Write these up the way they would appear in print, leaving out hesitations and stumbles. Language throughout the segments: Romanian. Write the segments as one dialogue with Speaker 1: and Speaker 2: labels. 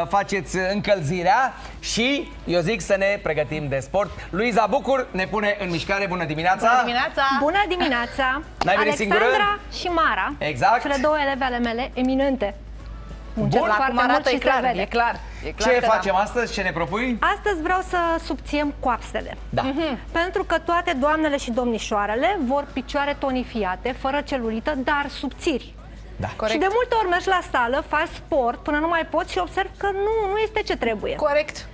Speaker 1: faceți încălzirea și eu zic să ne pregătim de sport. Luiza Bucur ne pune în mișcare. Bună dimineața!
Speaker 2: Bună dimineața!
Speaker 3: Bună dimineața!
Speaker 1: N-ai venit singură?
Speaker 3: Alexandra și Mara,
Speaker 1: exact.
Speaker 3: cele două eleve ale mele, eminente.
Speaker 2: Bun, acum arată, e clar, e clar.
Speaker 1: Ce facem astăzi? Ce ne propui?
Speaker 3: Astăzi vreau să subțiem coapsele.
Speaker 1: Da.
Speaker 3: Pentru că toate doamnele și domnișoarele vor picioare tonifiate, fără celulită, dar subțiri.
Speaker 1: Da.
Speaker 3: Corect. Și de multe ori mergi la sală, faci sport până nu mai poți și observi că nu este ce trebuie.
Speaker 2: Corect.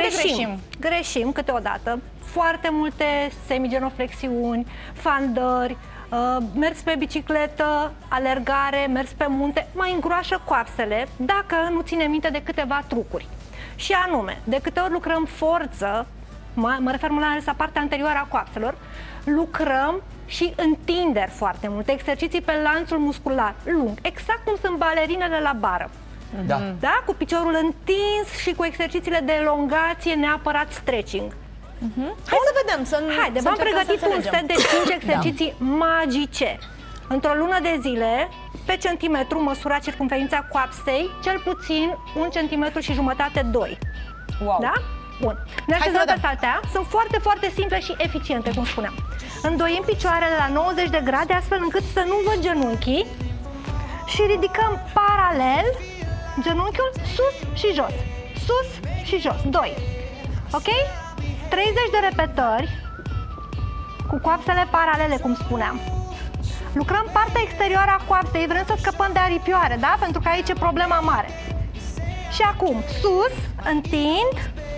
Speaker 3: Greșim câteodată. Foarte multe semigenoflexiuni, fandări, mers pe bicicletă, alergare, mers pe munte, mai îngroașă coapsele dacă nu ține minte de câteva trucuri. Și anume, de câte ori lucrăm forță, mă refer mai ales la partea anterioară a coapselor, lucrăm și întinderi foarte multe, exerciții pe lanțul muscular lung, exact cum sunt balerinele la bară.
Speaker 1: Da.
Speaker 3: Da? Cu piciorul întins și cu exercițiile de elongație, neapărat stretching.
Speaker 2: Hai să vedem,
Speaker 3: Haide, v-am pregătit un set de 5 exerciții magice. Într-o lună de zile, pe centimetru, măsura circumferința coapsei, cel puțin 1,5 cm, 2.
Speaker 2: Wow.
Speaker 3: Da? Bun. Ne așezăm pe saltea. Sunt foarte, foarte simple și eficiente, cum spuneam. Îndoim picioarele la 90 de grade, astfel încât să nu văd genunchii. Și ridicăm paralel genunchiul sus și jos. Sus și jos. 2. Ok? 30 de repetări cu coapsele paralele, cum spuneam. Lucrăm partea exterioară a coapsei, vrem să scăpăm de aripioare, da? Pentru că aici e problema mare. Și acum, sus, întind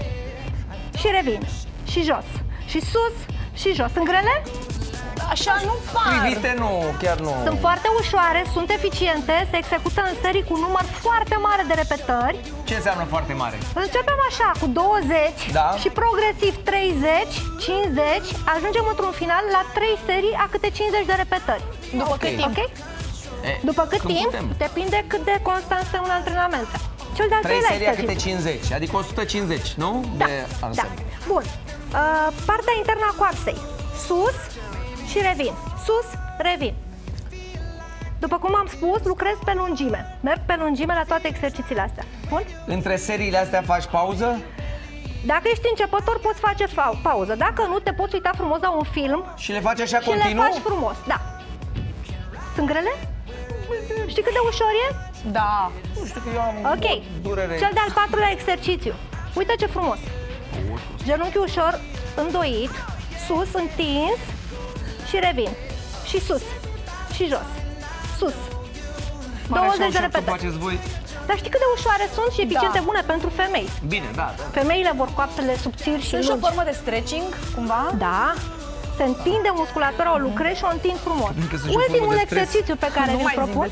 Speaker 3: și revin. Și jos. Și sus și jos. Sunt grele?
Speaker 2: Așa nu par.
Speaker 1: Privite, nu, chiar nu.
Speaker 3: Sunt foarte ușoare, sunt eficiente, se execută în serii cu număr foarte mare de repetări.
Speaker 1: Ce înseamnă foarte mare?
Speaker 3: Începem așa, cu 20 și progresiv 30, 50, ajungem într-un final la 3 serii a câte 50 de repetări.
Speaker 2: După cât timp?
Speaker 3: Okay? După cât timp? Depinde cât de constant sunt în antrenamente. Cel de-al
Speaker 1: 3 serii a câte 50, adică 150, nu?
Speaker 3: Da, da. Bun. Partea internă a coapsei. Sus și revin. Sus, revin. După cum am spus, lucrez pe lungime. Merg pe lungime la toate exercițiile astea. Bun?
Speaker 1: Între seriile astea faci pauză?
Speaker 3: Dacă ești începător, poți face pauză. Dacă nu, te poți uita frumos la un film
Speaker 1: și le faci așa
Speaker 3: și
Speaker 1: continuu?
Speaker 3: le faci frumos, da. Sunt grele? Știi cât de ușor e?
Speaker 2: Da.
Speaker 1: Nu știu că eu am
Speaker 3: ok.
Speaker 1: durere.
Speaker 3: Cel de-al 4-lea exercițiu. Uite ce frumos. Genunchiul ușor îndoit, sus, întins și revin. Și sus. Și jos. Sus. 20 de repetări.
Speaker 1: Faceți voi?
Speaker 3: Dar știi cât de ușoare sunt și eficiente, bune pentru femei.
Speaker 1: Bine, da.
Speaker 3: Femeile vor coapsele subțiri și lungi.
Speaker 2: Sunt și o formă de stretching, cumva?
Speaker 3: Da. Se întinde musculatura, o lucrezi și o întind frumos. Ultimul exercițiu pe care vi-l propun.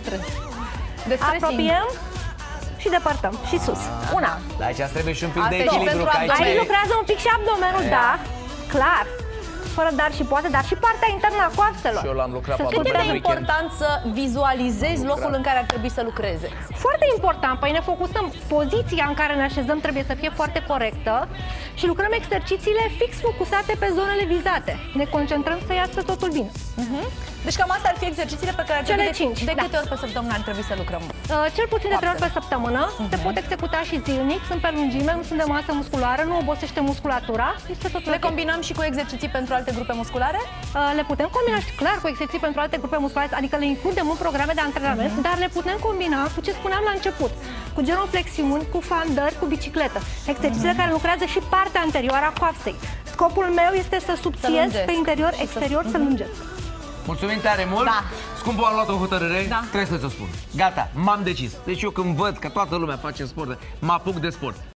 Speaker 3: Apropiem și depărtăm. Și sus. Una.
Speaker 1: Dar aici trebuie și un pic de echilibru.
Speaker 3: Aici lucrează un pic și abdomenul, da. Clar. Fără dar și poate, dar și partea internă a coapselor.
Speaker 1: Și eu l-am lucrat
Speaker 2: cât e de important să vizualizezi locul în care ar trebui să lucreze?
Speaker 3: Foarte important. Păi ne focusăm. Poziția în care ne așezăm trebuie să fie foarte corectă și lucrăm exercițiile fix focusate pe zonele vizate. Ne concentrăm să iasă totul bine.
Speaker 2: Deci cam astea ar fi exercițiile pe care ar trebui.
Speaker 3: Cele 5.
Speaker 2: De câte ori pe săptămână ar trebui să lucrăm?
Speaker 3: Cel puțin de 3 ori pe săptămână. Se pot executa și zilnic, sunt pe lungime, nu sunt de masă musculară, nu obosește musculatura.
Speaker 2: Le combinăm și cu exerciții pentru alte grupe musculare?
Speaker 3: Le putem combina, clar, cu exerciții pentru alte grupe musculare, adică le includem în programe de antrenament, dar le putem combina cu ce spuneam la început, cu genoflexiuni, cu fandări, cu bicicletă. Exercițiile care lucrează și partea anterioară a coapsei. Scopul meu este să subțiez pe interior, exterior, să lungesc.
Speaker 1: Mulțumim tare mult!
Speaker 2: Da.
Speaker 1: Scumpul, am luat o hotărâre, trebuie să ți-o spun. Gata, m-am decis. Deci eu când văd că toată lumea face sport, mă apuc de sport.